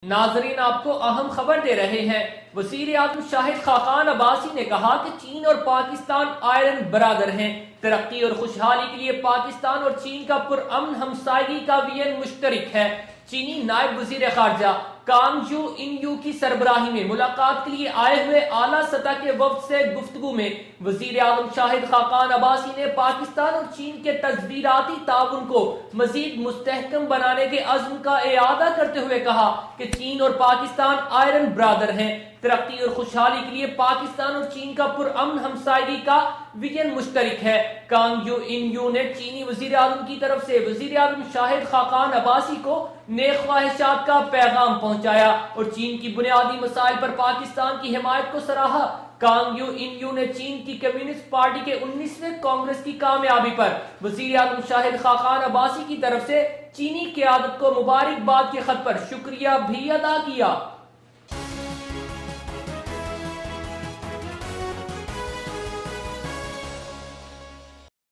ناظرین آپ کو اہم خبر دے رہے ہیں۔ وزیر اعظم شاہد خاقان عباسی نے کہا کہ چین اور پاکستان آئرن برادر ہیں۔ ترقی اور خوشحالی کے لیے پاکستان اور چین کا پرامن ہمسائیگی کا وژن مشترک ہے۔ چینی نائب وزیر خارجہ کانگ یو ان یو کی سربراہی میں ملاقات کے لیے آئے ہوئے اعلیٰ سطح کے وفد سے گفتگو میں وزیر اعظم شاہد خاقان عباسی نے پاکستان اور چین کے تصویراتی تعاون کو مزید مستحکم بنانے کے عزم کا اعادہ کرتے ہوئے کہا کہ چین اور پاکستان آئرن برادر ہیں۔ ترقی اور خوشحالی کے لیے پاکستان اور چین کا پرامن ہمسائیگی کا وژن مشترک ہے۔ کانگ یو ان یو نے چینی وزیر اعظم کی طرف سے وزیر اعظم شاہد خاقان عباسی کو نیک خواہشات کا پیغام پہنچایا اور چین کی بنیادی مسائل پر پاکستان کی حمایت کو سراہا۔ کانگ یو ان یو نے چین کی کمیونسٹ پارٹی کے 19ویں کانگریس کی کامیابی پر وزیر اعظم شاہد خاقان عباسی کی طرف سے چینی قیادت کو مبارکباد کے خط پر شکریہ بھی ادا کیا۔